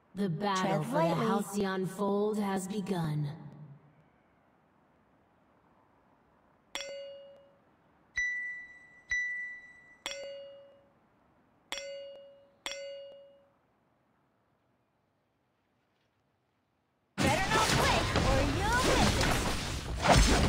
The battle Tread for the lightly. Halcyon Fold has begun. Better not blink or you'll miss it.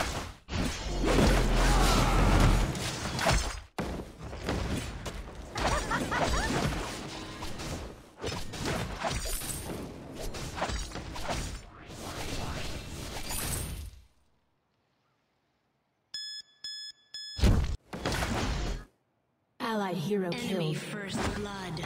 Allied hero Enemy killed. first blood.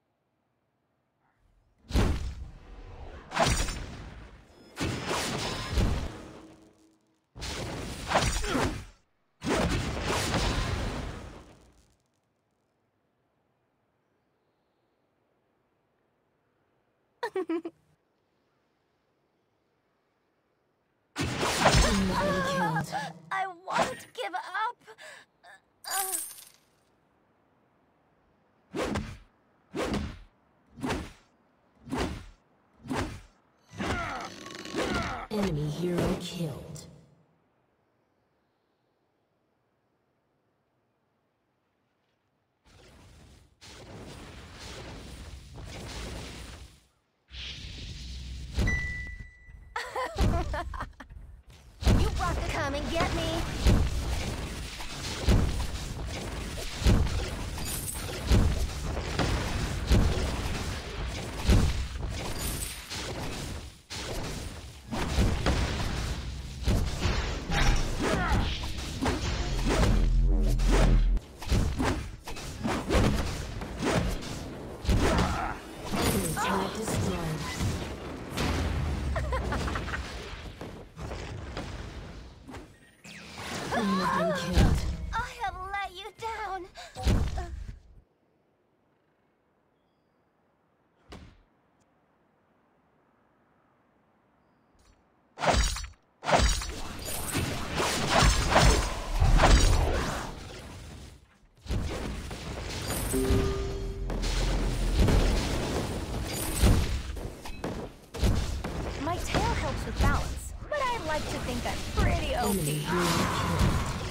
Enemy killed. I won't give up. Enemy hero killed. You brought to come and get me. Enemy turret destroyed. Enemy been killed. I have let you down. My tail helps with balance, but I like to think I'm pretty Enemy OP. hero killed.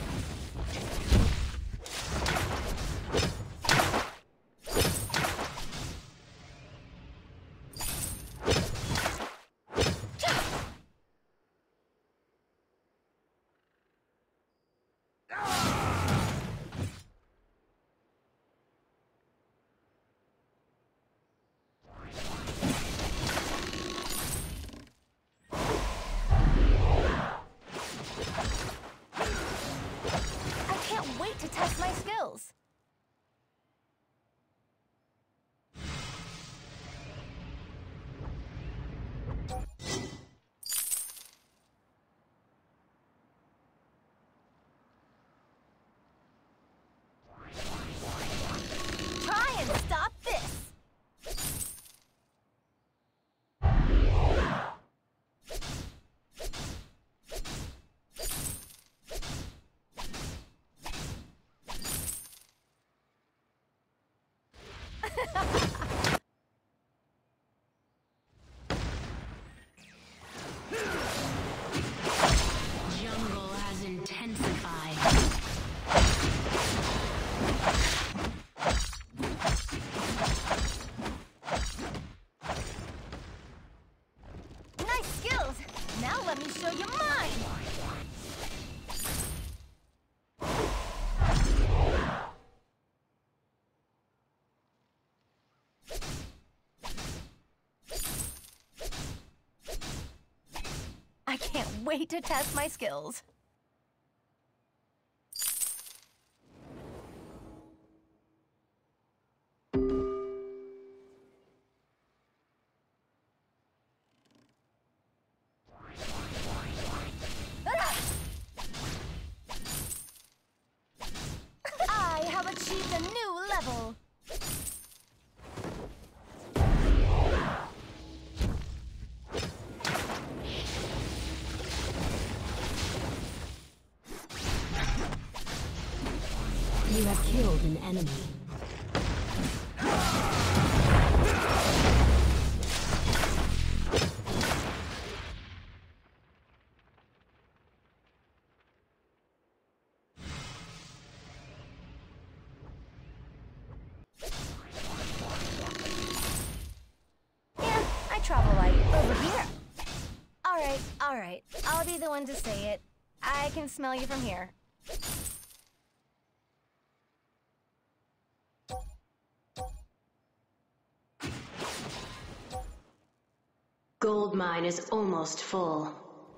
I can't wait to test my skills. Try and stop this. Jungle has intensified. Nice skills. Now let me show you mine. I can't wait to test my skills. I have achieved a new level. You have killed an enemy. Alright, I'll be the one to say it. I can smell you from here. Gold mine is almost full.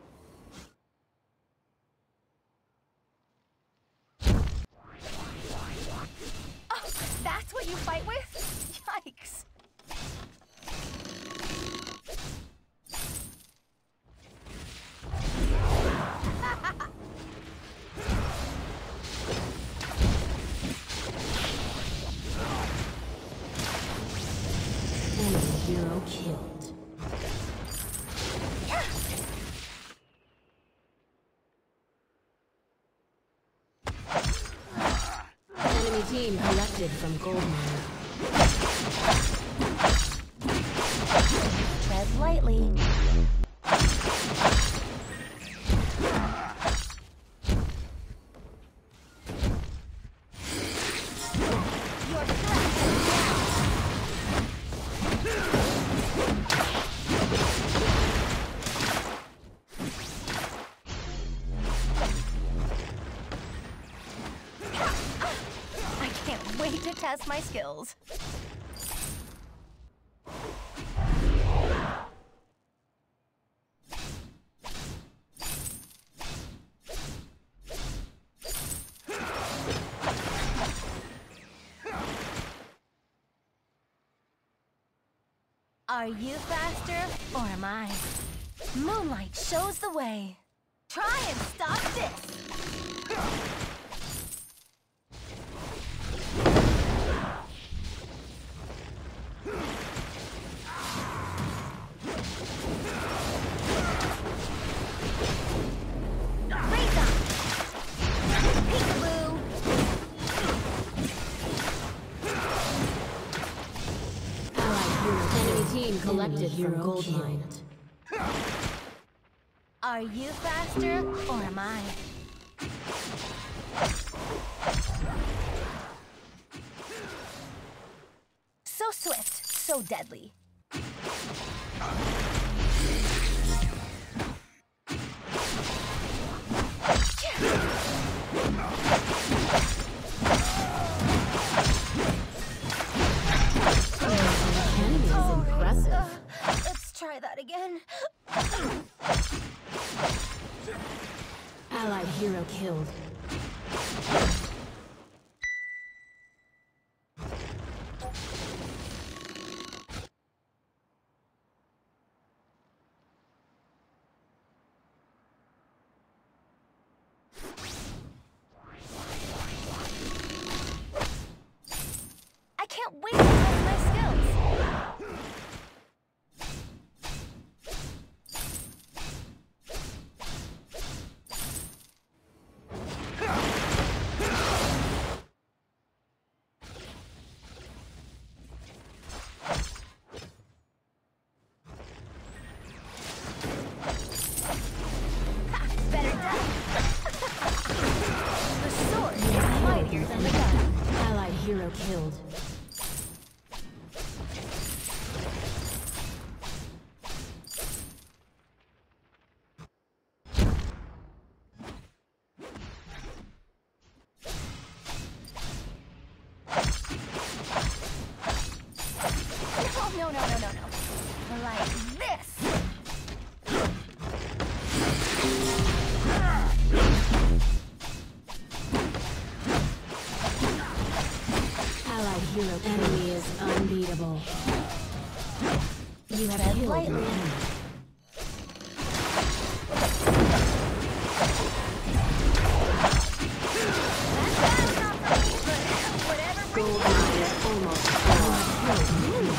Oh, that's what you fight with? Yikes. Enemy hero killed. Enemy team collected from gold mine. Tread lightly. Your threat is I can't wait to test my skills. Are you faster, or am I? Moonlight shows the way. Try and stop this! Raise up! Peekaboo! Enemy team collected from gold mine. Are you faster, or am I? So swift, so deadly. Enemy is impressive. Let's try that again. Allied hero killed. I can't wait to test my skills. Ha, better done. The sword is mightier than the gun. Allied hero killed. No. Like this. Allied hero enemy is unbeatable. You have Tread killed lightly. an enemy. That's not for me, but whatever brings Gold you mine is almost full.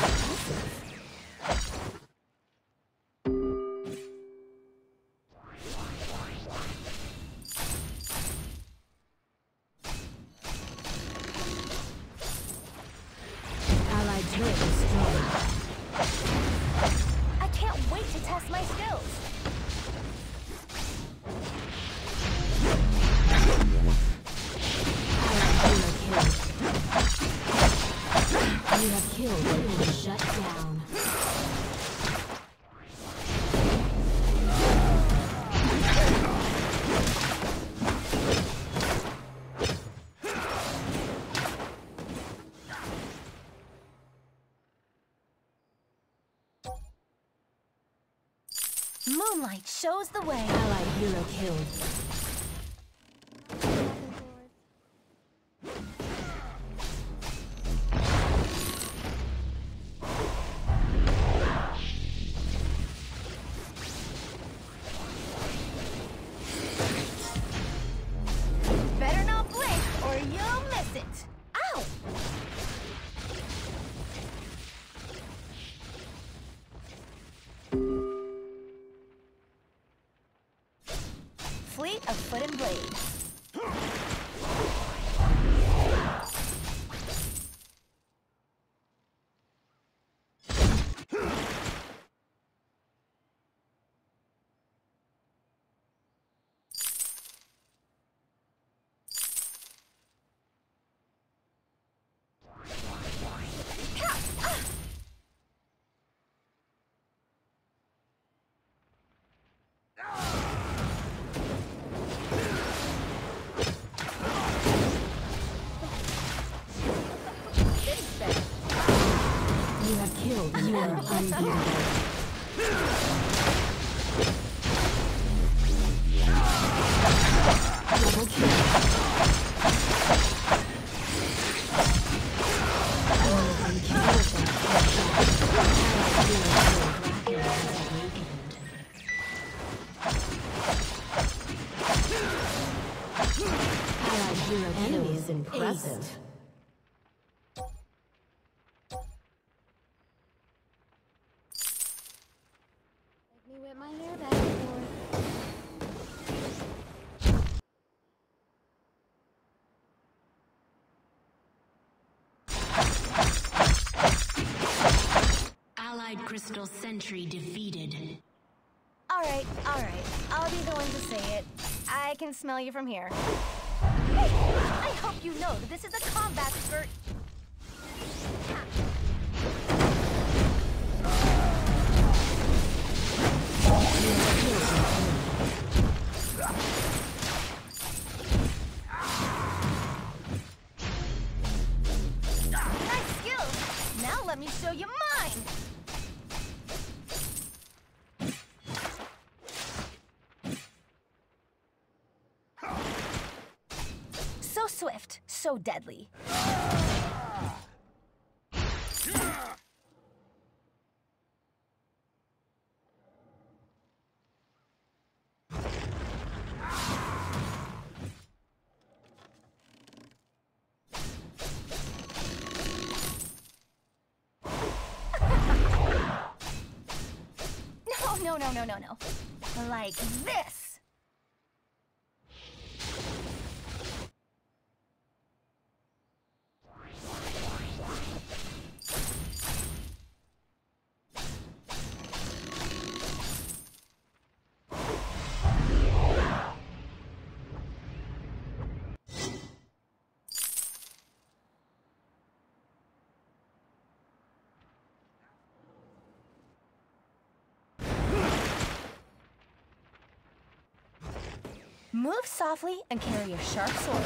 Allied turret destroyed. I can't wait to test my skills. You have killed an enemy. Shut down. Moonlight shows the way. Allied hero killed. Better not blink or you'll miss it. Ow! Fleet of foot and blade. You have killed. You are unbeatable. Double kill. Allied hero enemy is impressive. Me whip my hair back and forth. Allied crystal sentry defeated. Alright. I'll be the one to say it. I can smell you from here. Hey, I hope you know that this is a combat spurt. Nice skills. Now let me show you mine. So swift, so deadly. No. Like this. Move softly and carry a sharp sword.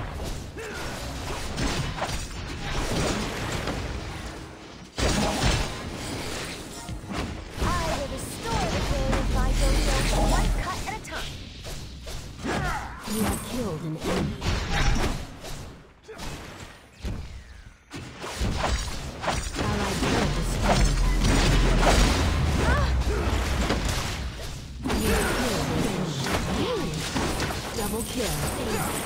I will restore the game of my dojo one cut at a time. You have killed an enemy. Allied hero destroyed. You have killed an enemy. Double kill.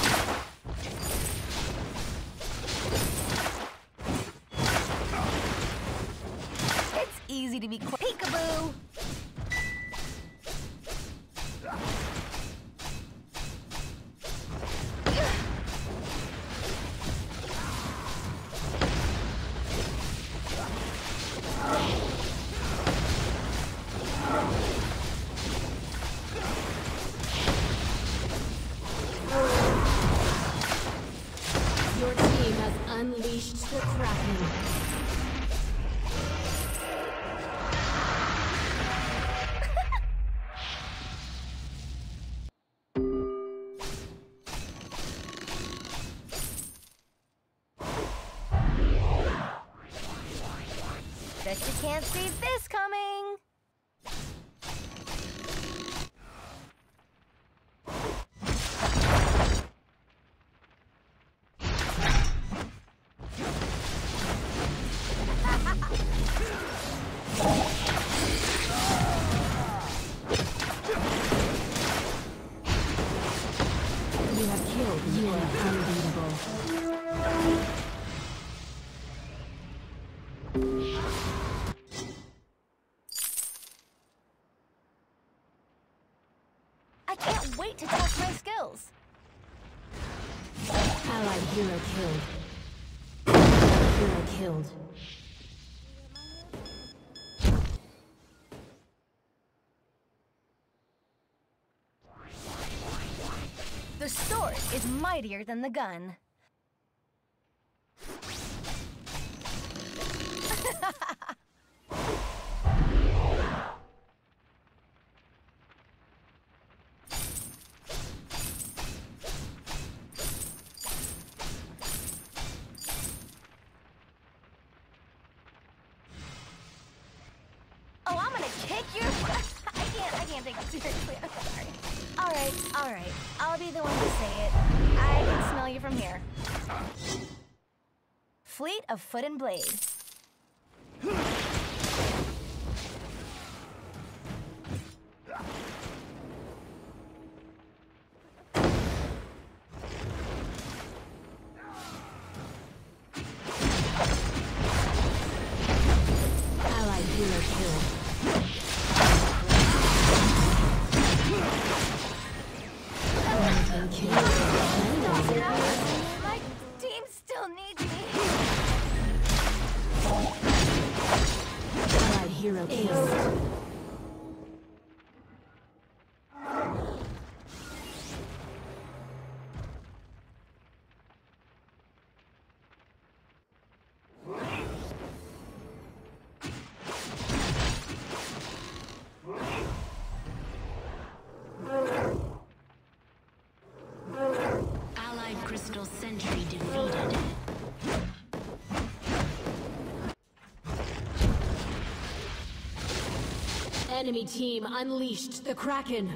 It's easy to be quick. Peekaboo! Your team has unleashed the Kraken. Bet you can't see this coming. I can't wait to test my skills. Allied hero killed. Allied hero killed. The sword is mightier than the gun. Oh, I'm gonna kick your I can't take it seriously. I'm sorry. All right. I'll be the one to say it. I can smell you from here. Fleet of Foot and Blade. Allied hero killed. My team still needs me. Allied hero killed. Allied Crystal Sentry defeated. Enemy team unleashed the Kraken.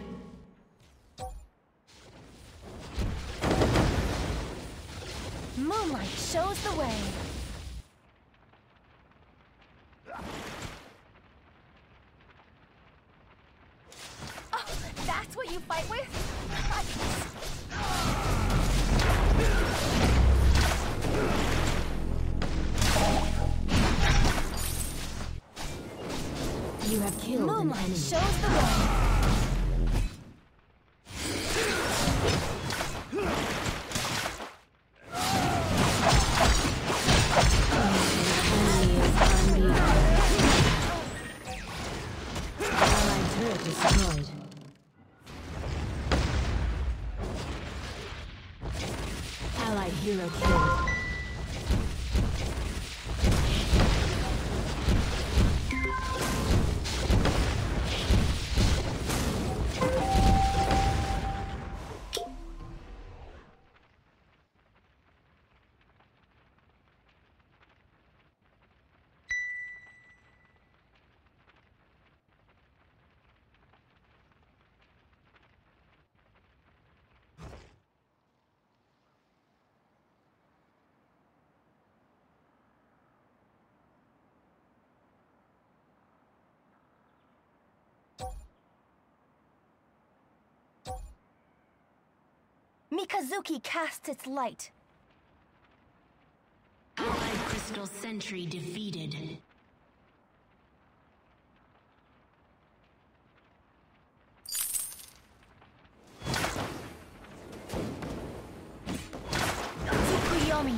Moonlight shows the way. Oh, that's what you fight with? You have killed an Moonlight enemy. shows the way. Enemy is unbeatable. Allied turret destroyed. Allied hero killed. Mikazuki casts its light. Allied Crystal Sentry defeated. Tsukuyomi.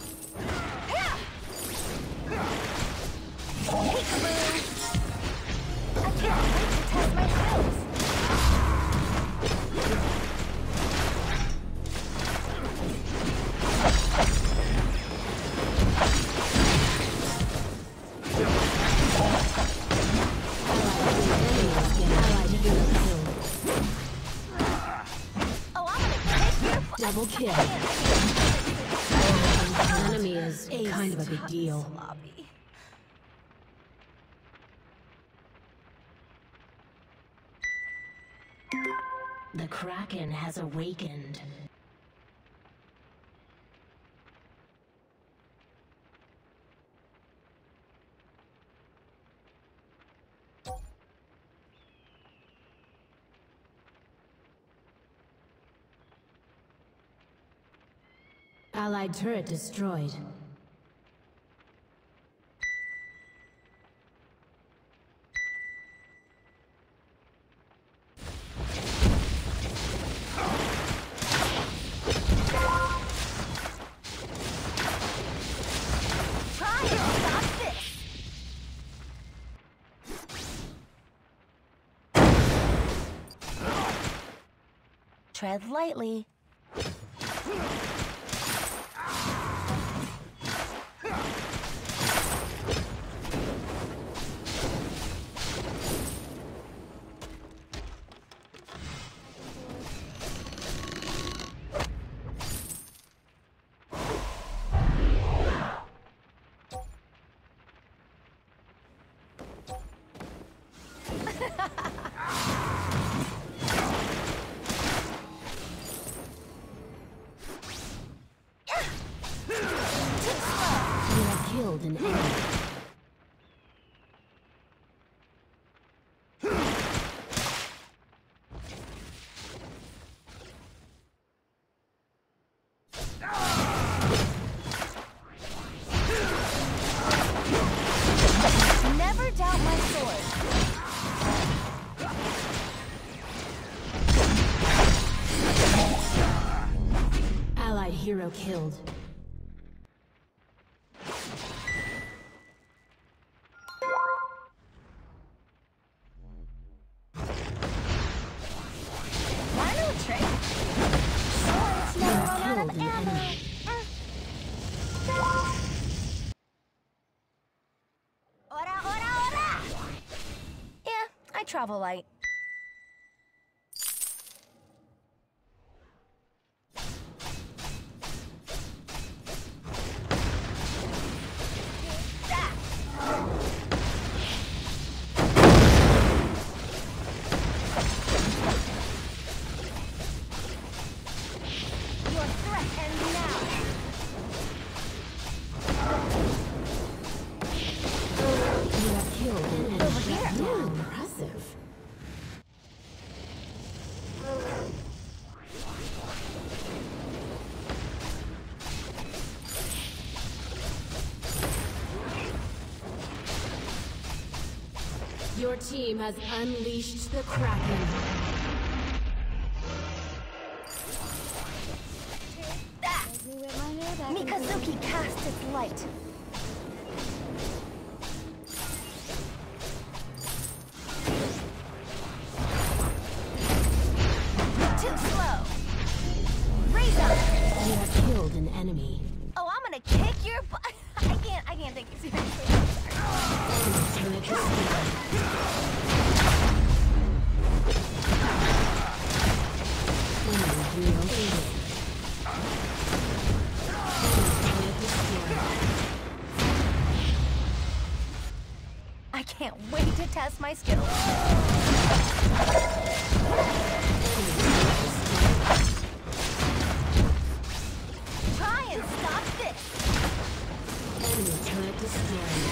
Peekaboo. I can't wait to test my skills. Oh, I'm gonna kick your butt. Double kill. Enemy is kind of a big deal. Sloppy. The Kraken has awakened. Allied turret destroyed. tread lightly. You have killed an enemy. Never doubt my sword. Allied hero killed. Wanna know a trick? Swords You never have run out killed of an ammo. enemy. Ora, ora, ora! Yeah, I travel light. Your threat ends now. You have killed an enemy. Over here. Ooh, impressive. Your team has unleashed the Kraken. Make me whip my hair back. Mikazuki casts its light. Too slow. Raise up. You have killed an enemy. Oh, I'm gonna kick your butt. I can't take you seriously. I'm sorry. Turret destroyed. Enemy hero killed. Turret destroyed. I can't wait to test my skills. Try and stop this. Enemy turret destroyed.